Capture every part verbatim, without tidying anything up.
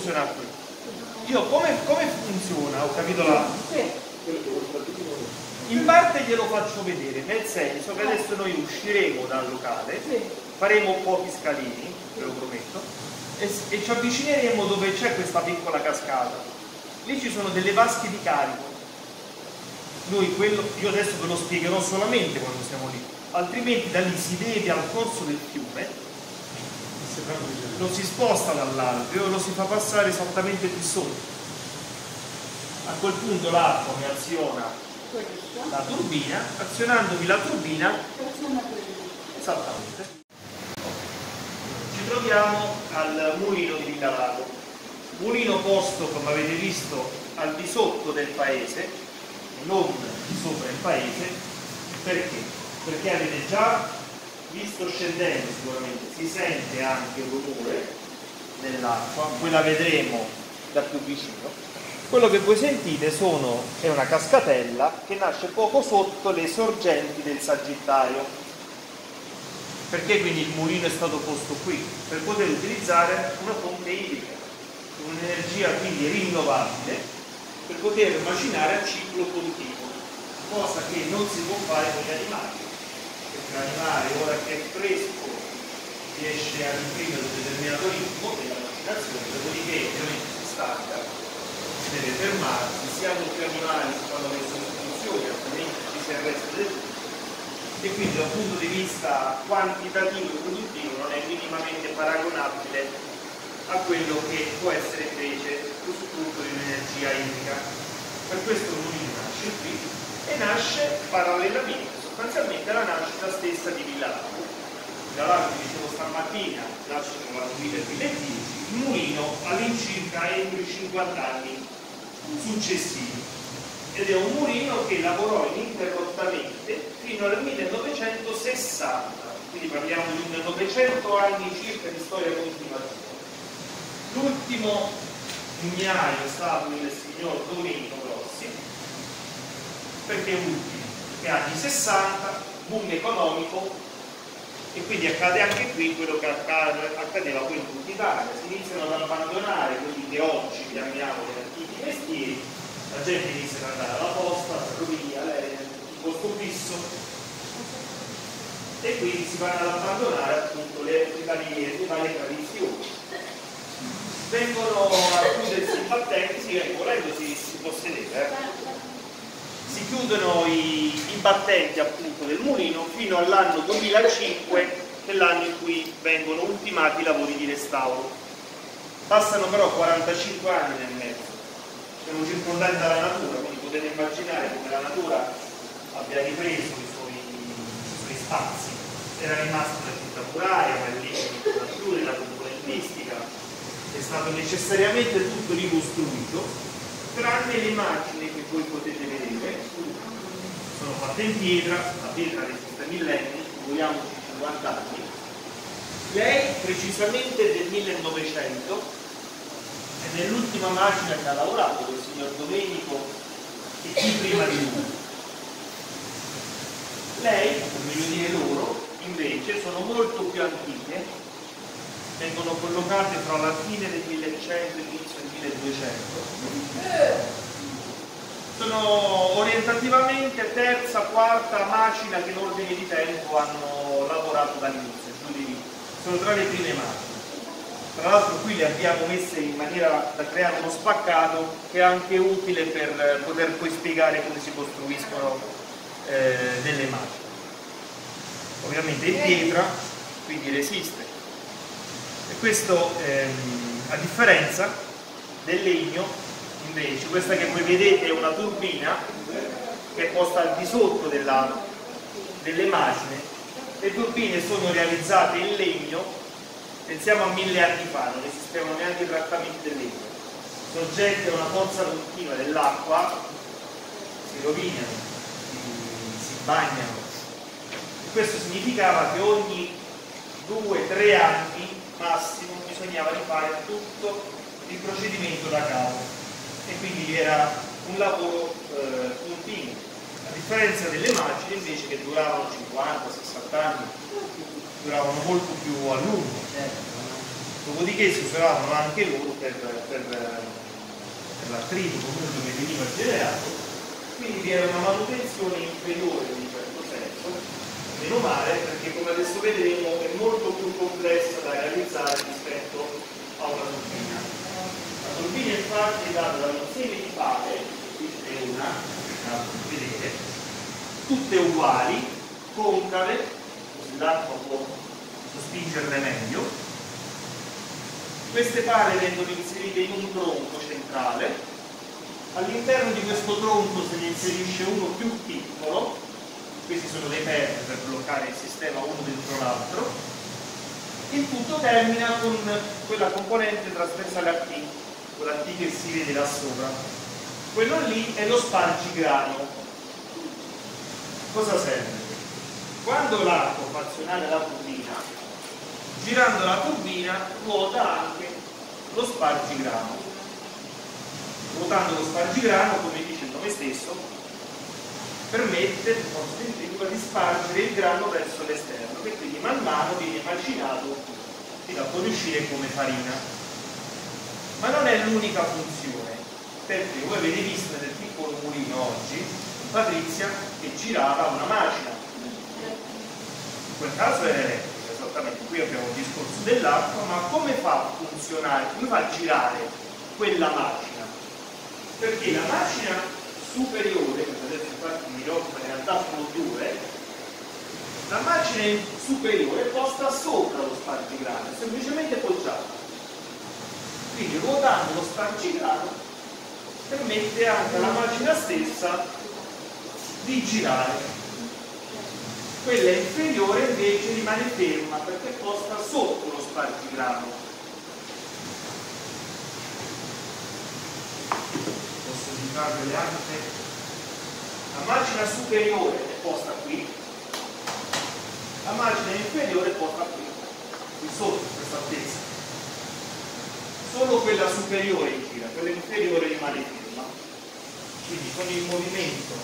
funziona qui. Io come, come funziona? Ho capito la... In parte glielo faccio vedere, nel senso che adesso noi usciremo dal locale, faremo pochi scalini, ve lo prometto, e, e ci avvicineremo dove c'è questa piccola cascata. Lì ci sono delle vasche di carico. Noi quello, io adesso ve lo spiegherò solamente quando siamo lì, altrimenti da lì si vede al corso del fiume, lo si sposta dall'alveo e lo si fa passare esattamente qui sotto. A quel punto l'acqua mi aziona la turbina, azionandomi la turbina, esattamente. Ci troviamo al mulino di Villalago, mulino posto, come avete visto, al di sotto del paese, non di sopra il paese. Perché? Perché avete già visto scendendo, sicuramente si sente anche il rumore dell'acqua, poi la vedremo da più vicino. Quello che voi sentite sono, è una cascatella che nasce poco sotto le sorgenti del Sagittario. Perché quindi il mulino è stato posto qui? Per poter utilizzare una fonte idrica, un'energia quindi rinnovabile, per poter macinare a ciclo continuo, cosa che non si può fare con gli animali, perché l'animale ora che è fresco riesce a imprimere un determinato ritmo della macinazione, dopodiché ovviamente si stanca, deve fermarsi, sia molti animali si fanno le sostituzioni, altrimenti ci si arresta del tutto, e quindi dal punto di vista quantitativo e produttivo non è minimamente paragonabile a quello che può essere invece lo spunto di un'energia idrica. Per questo il mulino nasce qui e nasce parallelamente, sostanzialmente alla nascita stessa di Villalago. Villalago, dicevo stamattina, nasce con la guida del duemiladieci, il mulino all'incirca entro i cinquanta anni successivi, ed è un mulino che lavorò ininterrottamente fino al millenovecentosessanta, quindi parliamo di un novecento anni circa di storia continuativa. L'ultimo mugnaio è stato il signor Domenico Grossi. Perché ultimo? Perché anni sessanta, boom economico, e quindi accade anche qui quello che accadeva poi in tutta Italia. Si iniziano ad abbandonare quelli che oggi chiamiamo gli antichi mestieri, la gente inizia ad andare alla posta, alla ferrovia, all'aereo, il posto fisso, e quindi si vanno ad abbandonare appunto le, le, varie, le varie tradizioni. Vengono a chiudersi i battenti, sì, volendo si, si può sedere, eh. Si chiudono i, i battenti appunto del mulino fino all'anno duemilacinque, che è l'anno in cui vengono ultimati i lavori di restauro. Passano però quarantacinque anni nel mezzo, siamo circondati dalla natura, quindi potete immaginare come la natura abbia ripreso i suoi, i suoi spazi. Era rimasta la cinta muraria, ma lì la natura, la componentistica, è stato necessariamente tutto ricostruito, tranne le macchine che voi potete vedere, sono fatte in pietra, la pietra resiste millenni, figuriamoci cinquanta anni. Lei precisamente del millenovecento è nell'ultima macchina che ha lavorato con il signor Domenico e chi prima di lui. Lei, per meglio dire loro, invece sono molto più antiche, vengono collocate fra la fine del millecento e l'inizio del milleduecento. Sono orientativamente terza, quarta macina che in ordine di tempo hanno lavorato dall'inizio, sono tra le prime macchine. Tra l'altro qui le abbiamo messe in maniera da creare uno spaccato che è anche utile per poter poi spiegare come si costruiscono eh, delle macchine. Ovviamente in pietra, quindi resiste. E questo ehm, a differenza del legno, invece, questa che voi vedete è una turbina che è posta al di sotto della, delle macine. Le turbine sono realizzate in legno, pensiamo a mille anni fa, non esistevano neanche i trattamenti del legno, soggette a una forza continua dell'acqua, si rovinano, si, si bagnano. E questo significava che ogni due tre anni massimo bisognava rifare tutto il procedimento da capo, e quindi era un lavoro eh, continuo, a differenza delle macine invece che duravano cinquanta sessanta anni, duravano molto più a lungo. dopodiché si usavano anche loro per, per, per l'attrito comunque che veniva generato, quindi vi era una manutenzione inferiore in un certo senso, meno male, perché come adesso vedremo è molto più complessa da realizzare rispetto a una turbina. La turbina infatti è data da una serie di pale, qui è una, da vedere, tutte uguali, concave, così l'acqua può sospingerle meglio. Queste pale vengono inserite in un tronco centrale, all'interno di questo tronco se ne inserisce uno più piccolo, questi sono dei perni per bloccare il sistema uno dentro l'altro. Il tutto termina con quella componente trasversale a T, quella T che si vede là sopra. Quello lì è lo spargigrano. Cosa serve? Quando l'acqua fa azionare la turbina, girando la turbina ruota anche lo spargigrano. Ruotando lo spargigrano, come dice il nome stesso, permette di spargere il grano verso l'esterno, che quindi man mano viene macinato fino a fuoriuscire come farina. Ma non è l'unica funzione, perché voi avete visto nel piccolo mulino oggi Patrizia che girava una macina. In quel caso era elettrica. Qui abbiamo il discorso dell'acqua, ma come fa a funzionare, come fa a girare quella macina? Perché la macina superiore, che adesso infatti mi occupa in realtà sono due, la macina superiore è posta sopra lo spargigrano, è semplicemente poggiata. Quindi ruotando lo spargigrano permette anche alla macina stessa di girare. Quella inferiore invece rimane ferma perché è posta sotto lo spargigrano. Posso indicarvele anche. La macina superiore è posta qui, la macina inferiore è posta qui, qui sotto, questa altezza. Solo quella superiore gira, quella inferiore rimane ferma. Quindi con il movimento.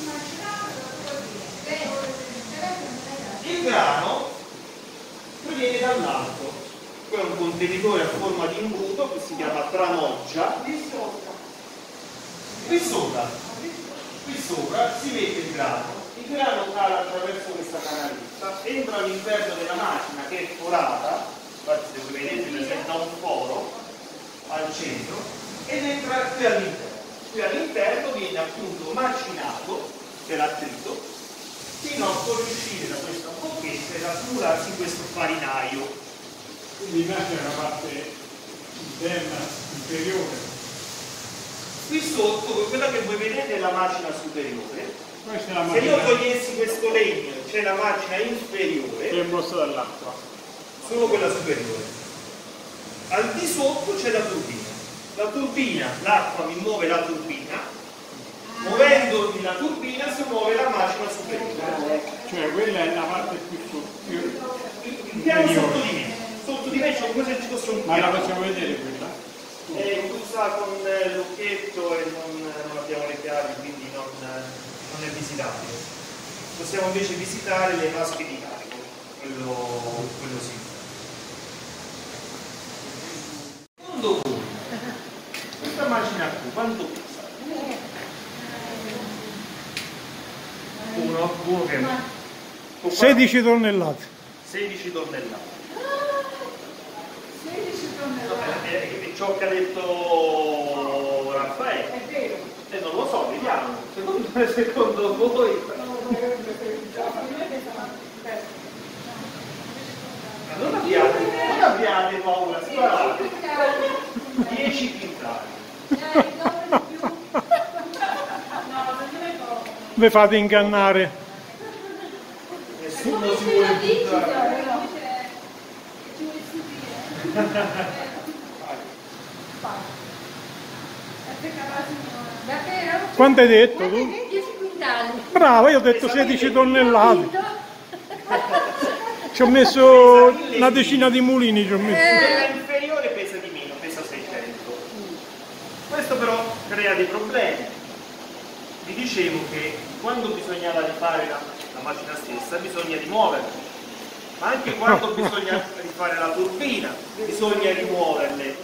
Il grano proviene dall'alto, qui è un contenitore a forma di imbuto che si chiama tramoggia. Qui sopra, qui sopra, qui sopra si mette il grano, il grano cala attraverso questa canaletta, entra all'interno della macchina che è forata, infatti se voi vedete presenta un foro al centro, ed entra qui all'interno. Qui all'interno viene appunto macinato per attrito fino a fuoriuscire da questa bocchetta e accumularsi in questo farinaio. Quindi nasce la parte interna inferiore. Qui sotto, quella che voi vedete è la macina superiore. Questa è la Se io macchina togliessi questo legno, c'è la macina inferiore, che è mossa dall'acqua. solo quella superiore. Al di sotto c'è la turbina. La turbina, l'acqua mi muove la turbina. Muovendomi la turbina si muove la macina superiore. Cioè quella è la parte più più Il piano sotto di me, sotto di me c'è come se ci fosse un Ma piano. la facciamo vedere quella? È chiusa con l'occhetto e non, non abbiamo le chiavi, quindi non, non è visitabile. Possiamo invece visitare le vasche di carico, quello, quello sì. Secondo voi, questa macchina qui, quanto pesa? Uno, uno che è sedici tonnellate. sedici tonnellate. sedici tonnellate. È, è ciò che ha detto Raffaele. È vero. E non lo so, vediamo. Secondo, secondo voi? Non abbiate, non abbiate paura, sparate. dieci quintali. Vi fate ingannare. Nessuno si vuole buttare. Quanto hai detto tu? dieci quintali. Brava, io ho detto sedici tonnellate. Ci ho messo una decina di mulini, ci ho messo. Quella inferiore pesa di meno, pesa seicento. Questo però crea dei problemi. Vi dicevo che quando bisognava rifare la, la macchina stessa bisogna rimuoverla. ma anche quando bisogna rifare la turbina, bisogna rimuoverle.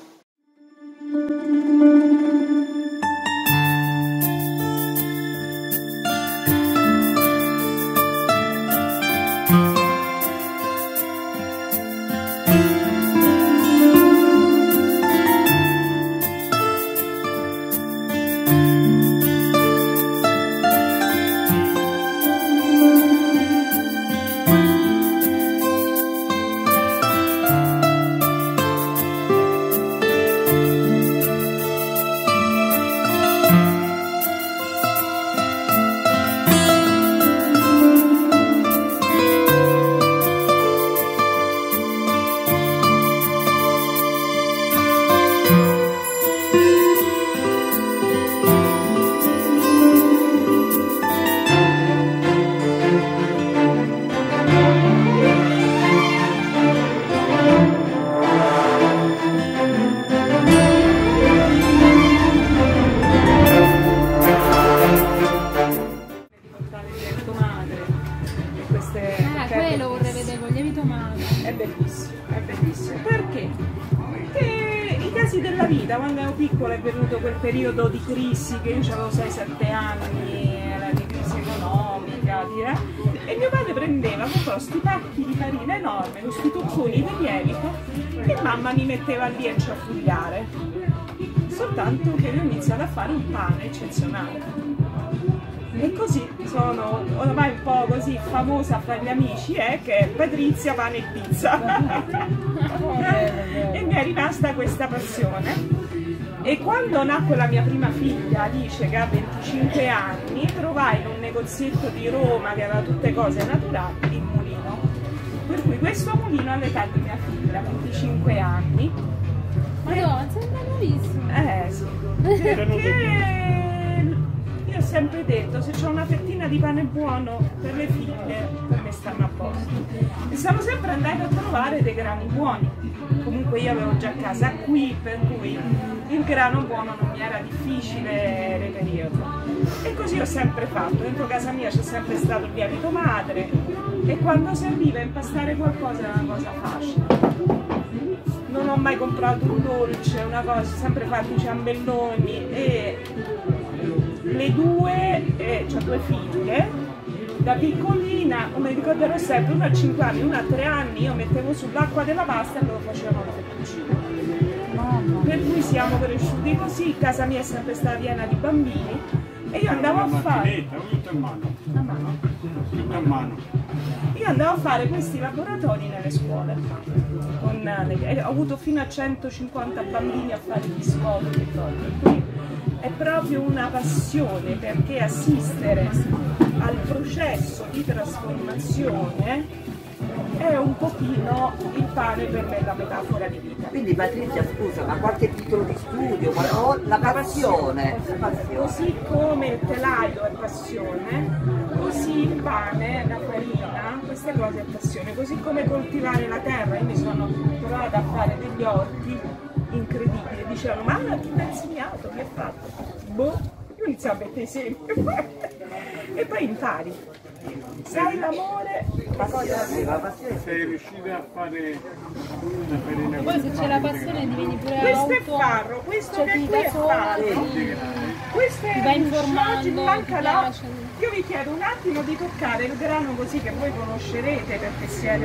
Della vita, quando ero piccola è venuto quel periodo di crisi che io avevo sei sette anni, era di crisi economica, e mio padre prendeva questi pacchi di farina enorme, questi tocconi di lievito e mamma mi metteva lì a ciaffugliare, soltanto che io ho iniziato a fare un pane eccezionale. E così sono ormai un po' così famosa fra gli amici, è che è Patrizia Pane e Pizza. E mi è rimasta questa passione. E quando nacque la mia prima figlia, Alice, che ha venticinque anni, trovai in un negozietto di Roma che aveva tutte cose naturali il mulino. Per cui questo mulino all'età di mia figlia, venticinque anni. Ma no, sembra nuovissimo. Eh sì. Perché io ho sempre detto, se c'è una fettina di pane buono per le figlie, per me stanno a posto. E stavo sempre andando a trovare dei grani buoni. Comunque io avevo già casa qui, per cui il grano buono non mi era difficile reperirlo. E così ho sempre fatto. Dentro casa mia c'è sempre stato il lievito madre e quando serviva impastare qualcosa era una cosa facile. Non ho mai comprato un dolce, una cosa, ho sempre fatto i ciambelloni e le due, eh, ho due figlie, da piccolina, non mi ricorderò sempre, una a cinque anni, una a tre anni, io mettevo sull'acqua della pasta e loro facevano le fettuccine. Per cui siamo cresciuti così, casa mia è sempre stata piena di bambini e io andavo a fare... Tutto a mano. A mano. Tutto a mano. Io andavo a fare questi laboratori nelle scuole, con le, ho avuto fino a centocinquanta bambini a fare gli biscotti e cose. È proprio una passione perché assistere al processo di trasformazione è un pochino il pane per me la metafora di vita. Quindi Patrizia, scusa, ma qualche titolo di studio? Ma no, la passione, la passione. Così come il telaio è passione, così il pane, la farina, queste cose è passione. Così come coltivare la terra, io mi sono trovata a fare degli orti incredibili. Dicevano, ma Anna, chi ti ha insegnato? Che hai fatto? Boh, io iniziavo a mettere esempio. E poi impari. Sai l'amore, la cosa sei riuscita a fare una farina. Poi se c'è la passione diveni pure questo è auto, farro, questo cioè che ti qui è da sola, farro. ti, Questo è ti vai un informando, oggi manca ti la... piace. Io vi chiedo un attimo di toccare il grano così che voi conoscerete perché siete...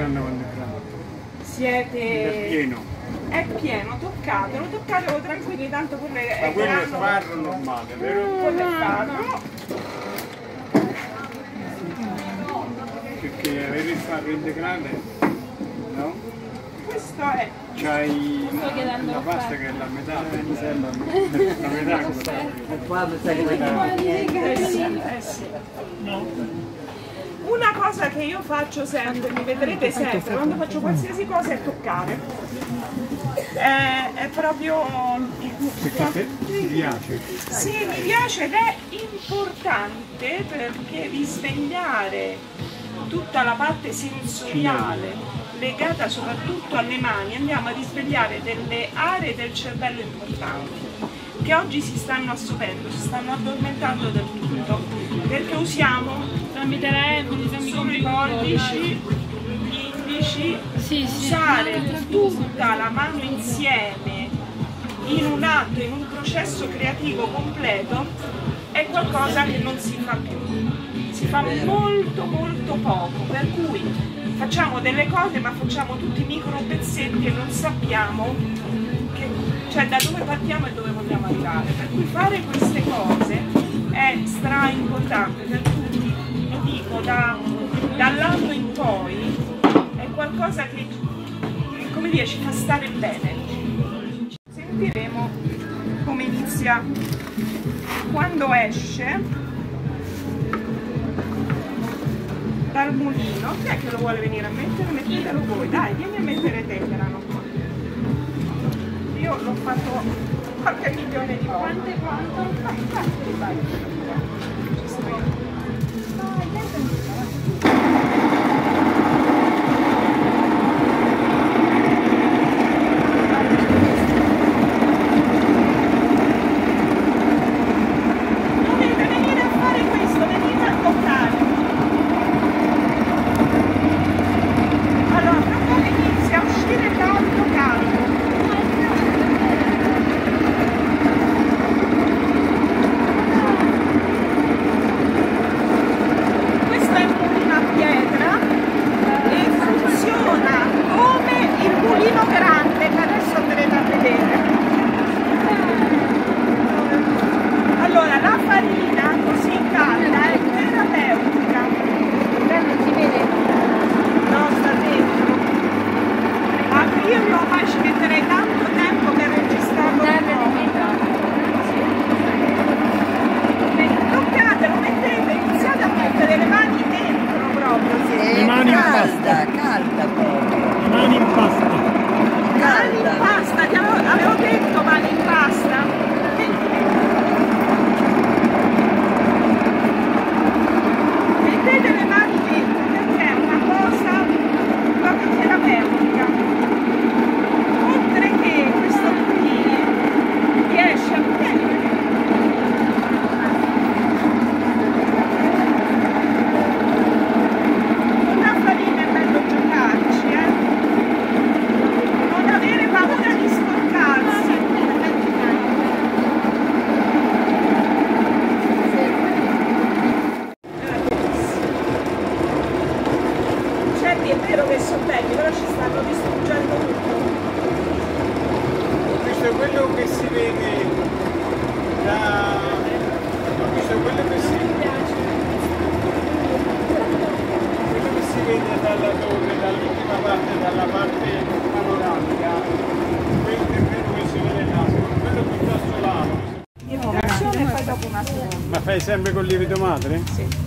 siete... È pieno. È pieno, toccatelo, toccatelo tranquilli, tanto pure è Ma quello è grano. farro normale, vero? Quello è farro. Perché avere il farro integrale, no? Questo è... C'hai Sto chiedendo la a pasta fare. che è la metà, mi sembra, la metà questa. E qua mi sa che Eh sì, eh sì. Una cosa che io faccio sempre, mi vedrete sempre, quando faccio qualsiasi cosa è toccare. È, è proprio... Perché a te ti piace? Sì, mi piace ed è importante perché risvegliare tutta la parte sensoriale legata soprattutto alle mani, andiamo a risvegliare delle aree del cervello importanti che oggi si stanno assopendo, si stanno addormentando del tutto perché usiamo tramite la solo i pollici, gli capaci, Sì, sì. usare tutta la mano insieme in un atto, in un processo creativo completo, è qualcosa che non si fa più. Si fa molto molto poco, per cui facciamo delle cose ma facciamo tutti micro pezzetti e non sappiamo che, cioè, da dove partiamo e dove vogliamo arrivare. Per cui fare queste cose è stra importante per tutti, lo dico, da, dall'anno in poi è qualcosa che, come dire, ci fa stare bene. Sentiremo come inizia quando esce dal mulino. Chi è che lo vuole venire a mettere? Mettetelo voi, dai, vieni a mettere te, Grano. Io l'ho fatto qualche milione di volte. Quante quanto? Vai, vai, vai. Ci sto io. Vai, dai, Dovete venire a fare questo, venite a toccare. Allora, tra poco inizia a uscire caldo caldo. Questo è il mulino a pietra e funziona come il mulino grande che adesso andrete a vedere. Allora, la farina così calda è terapeutica. non si vede. No, sta dentro. A aprirlo ma ci metterei tanto tempo per registrarlo. Toccatelo, mettete, iniziate a mettere le mani dentro proprio. Sì, Le mani in calda, calda proprio. Le mani in pasta. Mani in Calda. pasta, ti avevo, avevo detto mani in pasta. Mettete le mani dentro perché è una cosa proprio terapeutica. Oltre che questo qui riesce a con la farina è bello giocarci, eh? Non avere paura di sporcarsi. Certi è vero che sono belli, però ci stanno distruggendo tutto. Questo è quello che si vede da... Questo è quello che si... quello che si vede dalla torre, dall'ultima parte, dalla parte panoramica. Quello è quello che si vede là, quello piuttosto lato. Imitazione e poi dopo una seconda. Ma fai sempre col lievito madre? Sì.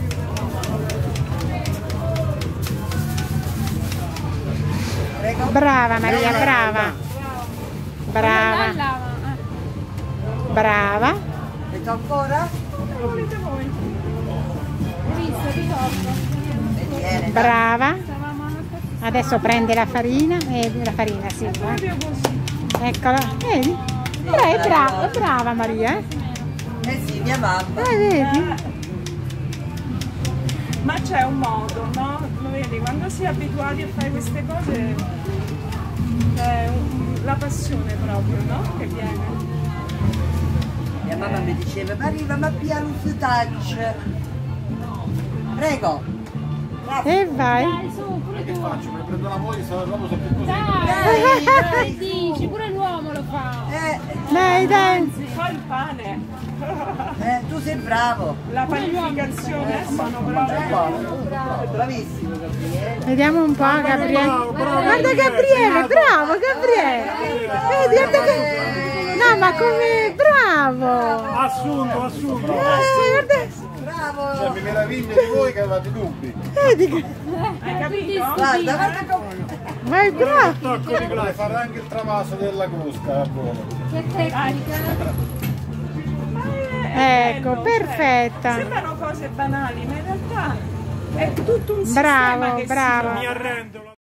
Brava Maria, brava. Brava, Lava. brava. Metto ancora? Come volete voi? Hai visto? Ti tocco. Viene. Brava. Stavamo alla stessa. Adesso prende la farina e la farina, sì. eh. Proprio così. Eccola. Vedi? Bra- è brava, è brava Maria, eh? Eh sì, mia mamma. Eh, vedi? Ma c'è un modo, no? Lo vedi, quando si è abituati a fare queste cose è un- la passione proprio, no? Che viene. Mia mamma mi diceva, ma arriva, ma piano su touch. Prego. E vai. Dai, su, pure tu. Mi prendo la moglie, sta proprio sempre così. Dai, Dai, dai, che dici? Pure l'uomo lo fa. Eh, Dai, dai. Fa il pane. eh, tu sei bravo. La panificazione sono È proprio. buono, bravissimo Gabriele. Vediamo un po' Gabriele. bravo, bravo, Guarda Gabriele, bravo Gabriele. Vedi, guarda che... No, ma come... Bravo. Assunto, assunto. Eh, guarda. Bravo. Mi meraviglio di voi che avevate dubbi. Vedi che... Hai capito? Guarda, guarda come... Ma è bravo. Tocco di classe. Fare anche il travaso della crusca, buono. Che tecnica. Ma è Ecco, bello, perfetta. cioè, sembrano cose banali, ma in realtà è tutto un Bravo, sistema che si bravo. Mi arrendo.